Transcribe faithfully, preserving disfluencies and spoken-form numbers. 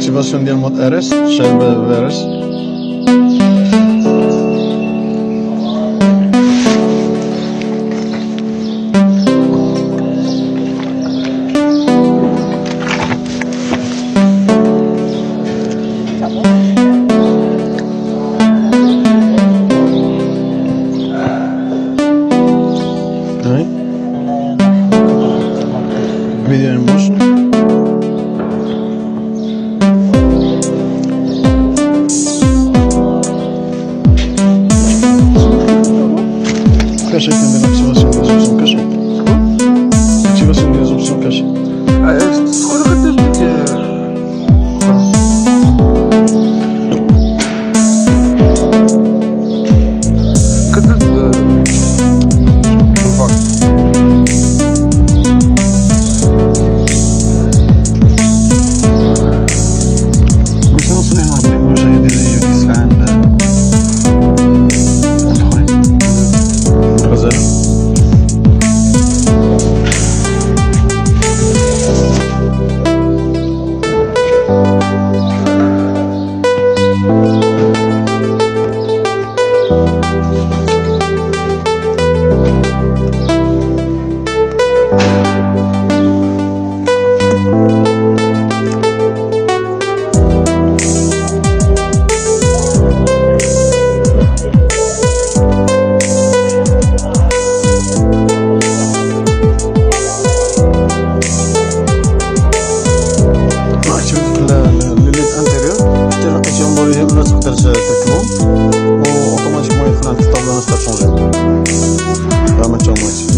l'activation ديال مود ار اس شعل ار اس. Video in motion. Caché também na ativação das opções caché. Ativação das opções caché. Ah, é? Escolha vai ter que ما تقدرش تركبهم و اوتوماتيكمون يدخل عند الطابلة ما تقدر تشونجي. فما تا هما هادشي.